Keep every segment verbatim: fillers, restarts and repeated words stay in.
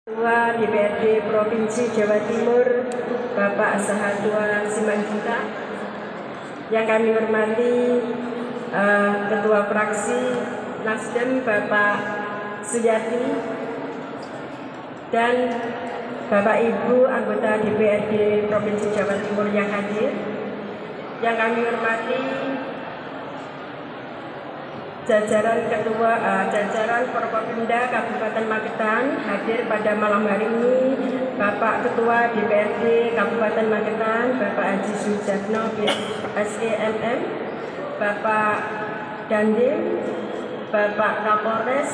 Ketua D P R D Provinsi Jawa Timur Bapak Sahatua Simanjuntak, yang kami hormati uh, Ketua Fraksi Nasdem Bapak Suyati, dan Bapak Ibu anggota D P R D Provinsi Jawa Timur yang hadir, yang kami hormati jajaran ketua uh, jajaran Forkopimda Kabupaten Magetan. Hadir pada malam hari ini Bapak Ketua D P R D Kabupaten Magetan Bapak Haji Sujatno S E M M, Bapak Dandim, Bapak Kapolres,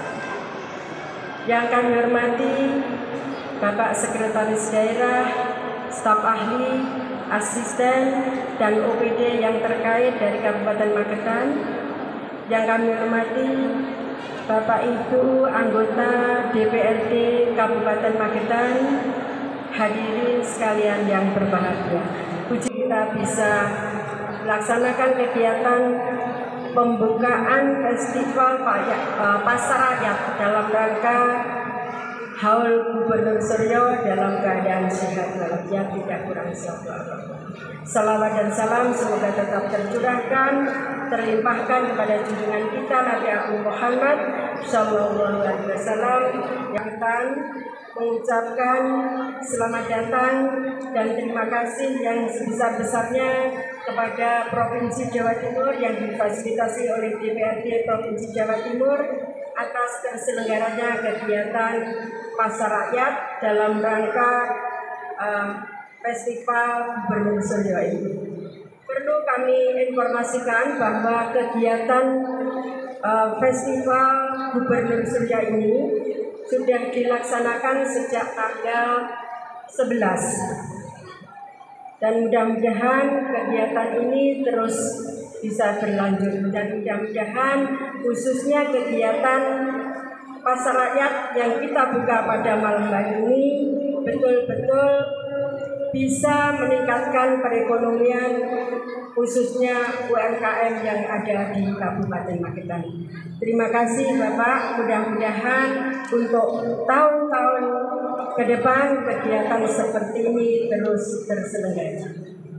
yang kami hormati Bapak Sekretaris Daerah, staf ahli, asisten, dan O P D yang terkait dari Kabupaten Magetan, yang kami hormati Bapak Ibu anggota D P R D Kabupaten Magetan, hadirin sekalian yang berbahagia. Puji kita bisa melaksanakan kegiatan pembukaan festival Pasar Rakyat dalam rangka Haul Gubernur Suryo dalam keadaan sehat walafiat, tidak kurang satu apapun. Salawat dan salam semoga tetap tercurahkan, terlimpahkan kepada junjungan kita Nabi Agung Muhammad Sallallahu Alaihi Wasallam, yang akan mengucapkan selamat datang dan terima kasih yang sebesar-besarnya kepada Provinsi Jawa Timur yang difasilitasi oleh D P R D Provinsi Jawa Timur atas terselenggaranya kegiatan Pasar Rakyat dalam rangka uh, Festival Gubernur Suryo ini. Perlu kami informasikan bahwa kegiatan uh, Festival Gubernur Suryo ini sudah dilaksanakan sejak tanggal sebelas, dan mudah-mudahan kegiatan ini terus bisa berlanjut, dan mudah-mudahan khususnya kegiatan Pasar Rakyat yang kita buka pada malam hari ini betul-betul bisa meningkatkan perekonomian khususnya U M K M yang ada di Kabupaten Magetan. Terima kasih Bapak, mudah-mudahan untuk tahun-tahun ke depan kegiatan seperti ini terus terselenggara.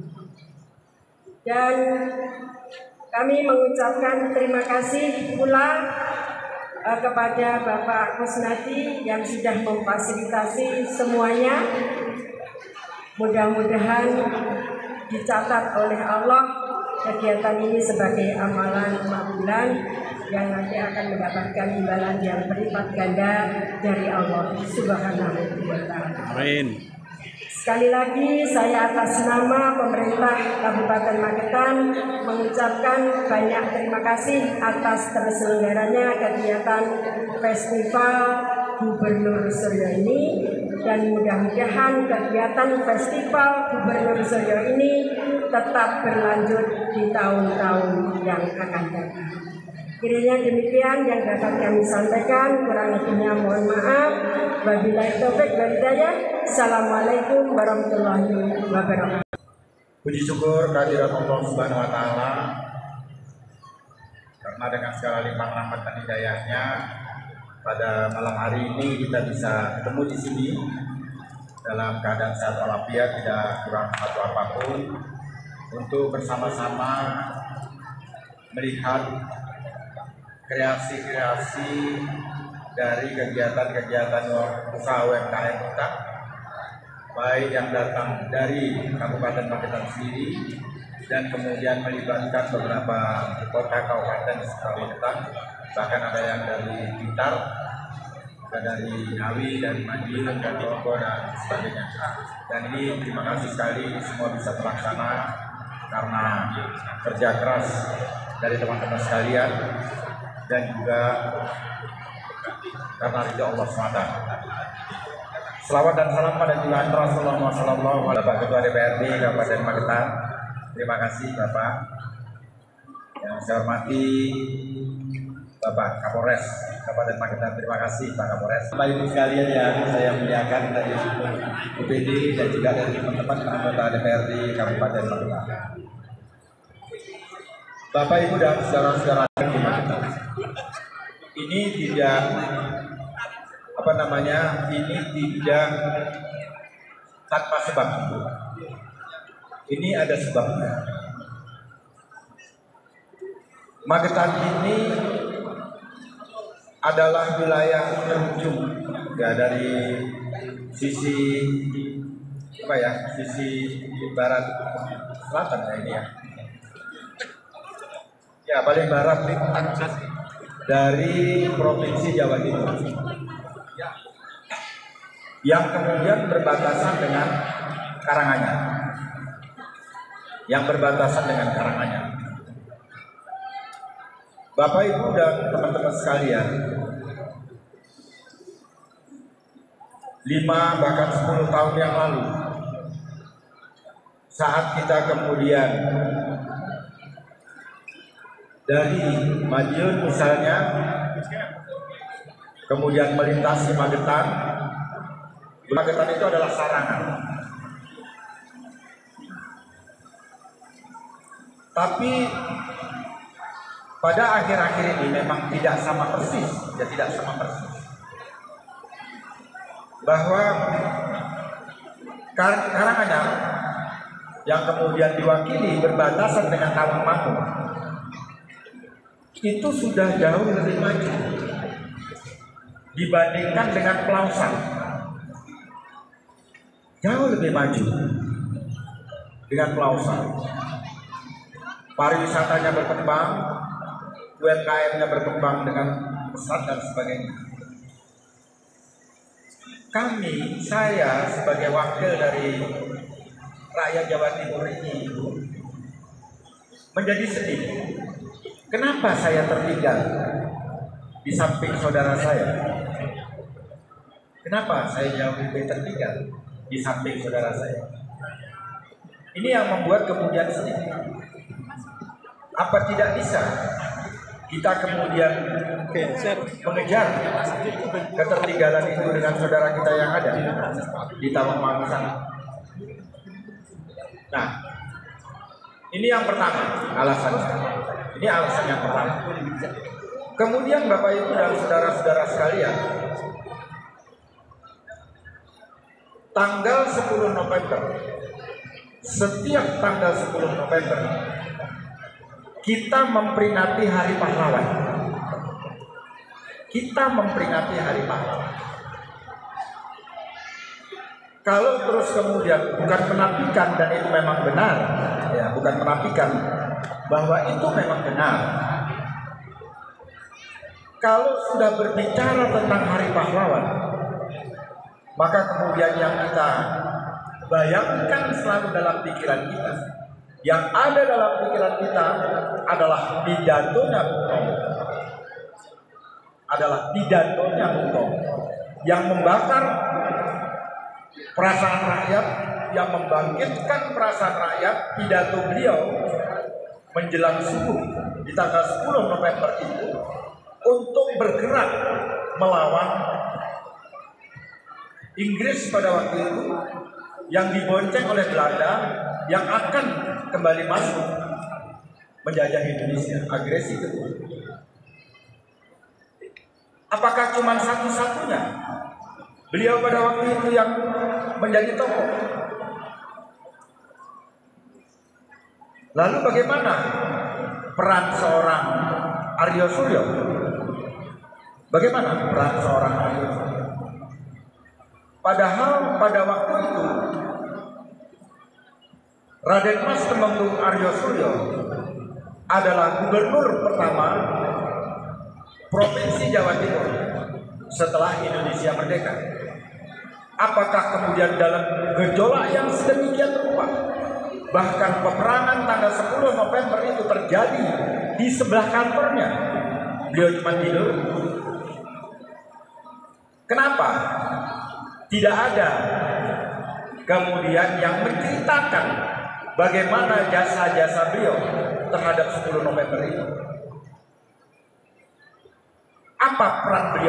Dan kami mengucapkan terima kasih pula uh, kepada Bapak Kusnadi yang sudah memfasilitasi semuanya. Mudah-mudahan dicatat oleh Allah kegiatan ini sebagai amalan makbulan yang nanti akan mendapatkan imbalan yang berlipat ganda dari Allah Subhanahu wa Ta'ala. Amin. Sekali lagi saya atas nama pemerintah Kabupaten Magetan mengucapkan banyak terima kasih atas terselenggaranya kegiatan Festival Gubernur Suryo ini, dan mudah-mudahan kegiatan Festival Gubernur Suryo ini tetap berlanjut di tahun-tahun yang akan datang. Kiranya demikian yang dapat kami sampaikan, kurang lebihnya mohon maaf. Wabillahi taufik wal hidayah. Assalamualaikum warahmatullahi wabarakatuh. Puji syukur kehadirat Allah Subhanahu wa Ta'ala, karena dengan segala limpahan rahmat dan hidayahnya pada malam hari ini kita bisa ketemu di sini dalam keadaan sehat walafiat, tidak kurang satu apapun, untuk bersama-sama melihat kreasi-kreasi dari kegiatan-kegiatan usaha U M K M kita, baik yang datang dari Kabupaten Magetan sendiri dan kemudian melibatkan beberapa kota kabupaten di sekitar Magetan, bahkan ada yang dari Blitar, ada dari Ngawi, dari Madiun, dari Bogor, dan sebagainya. Dan ini terima kasih sekali semua bisa terlaksana karena kerja keras dari teman-teman sekalian dan juga karena ridho Allah semata. Selawat dan salam pada junjungan Rasulullah Sallallahu Alaihi Wasallam. Bapak Ketua D P R D Kabupaten Magetan, terima kasih Bapak. Yang saya hormati Bapak Kapolres Kabupaten Magetan, terima kasih Pak Kapolres. Bapak Ibu sekalian yang saya muliakan dari U P D dan juga dari teman-teman anggota D P R D Kabupaten Magetan. Bapak Ibu dan saudara-saudara di Magetan, ini tidak apa apa namanya, ini tidak tanpa sebab. Ini ada sebabnya. Magetan ini adalah wilayah terujung ya dari sisi apa ya, sisi barat selatan ya ini ya. Ya paling barat nih, dari provinsi Jawa Timur yang kemudian berbatasan dengan Karanganyar, yang berbatasan dengan Karanganyar. Bapak Ibu dan teman-teman sekalian, lima bahkan sepuluh tahun yang lalu, saat kita kemudian dari Madiun misalnya, kemudian melintasi Magetan. Magetan itu adalah Sarangan. Tapi pada akhir-akhir ini memang tidak sama persis, ya tidak sama persis. Bahwa Kar Karanganyar yang kemudian diwakili berbatasan dengan Tawangmangu itu sudah jauh lebih maju dibandingkan dengan Pelausan. Jauh lebih maju dengan Pelausan. Pariwisatanya berkembang, U M K M-nya berkembang dengan pesat dan sebagainya. Kami, saya sebagai wakil dari rakyat Jawa Timur ini menjadi sedih. Kenapa saya tertinggal di samping saudara saya? Kenapa saya jauh lebih tertinggal di samping saudara saya? Ini yang membuat kemudian sedih. Apa tidak bisa kita kemudian mengejar ketertinggalan itu dengan saudara kita yang ada di Tawangmangu sana? Nah, ini yang pertama alasannya. Ini alasan yang pertama. Kemudian Bapak Ibu dan saudara-saudara sekalian, tanggal sepuluh November, setiap tanggal sepuluh November kita memperingati Hari Pahlawan. Kita memperingati Hari Pahlawan. Kalau terus kemudian bukan menafikan, dan itu memang benar, ya bukan menafikan bahwa itu memang benar. Kalau sudah berbicara tentang Hari Pahlawan, maka kemudian yang kita bayangkan selalu dalam pikiran kita, yang ada dalam pikiran kita adalah pidatonya Bung Tomo, adalah pidatonya Bung Tomo yang membakar perasaan rakyat, yang membangkitkan perasaan rakyat. Pidato beliau menjelang subuh di tanggal sepuluh November itu untuk bergerak melawan Inggris pada waktu itu yang dibonceng oleh Belanda, yang akan kembali masuk menjajah Indonesia, agresi kedua. Apakah cuma satu-satunya beliau pada waktu itu yang menjadi tokoh? Lalu bagaimana peran seorang Aryo Suryo? Bagaimana peran seorang Aryo Suryo? Padahal pada waktu itu Raden Mas Temenggung Aryo Suryo adalah gubernur pertama Provinsi Jawa Timur setelah Indonesia merdeka. Apakah kemudian dalam gejolak yang sedemikian rupa, bahkan peperangan tanggal sepuluh November itu terjadi di sebelah kantornya, beliau cuma tidur? Kenapa tidak ada kemudian yang menceritakan bagaimana jasa-jasa beliau terhadap sepuluh November itu? Apa peran beliau?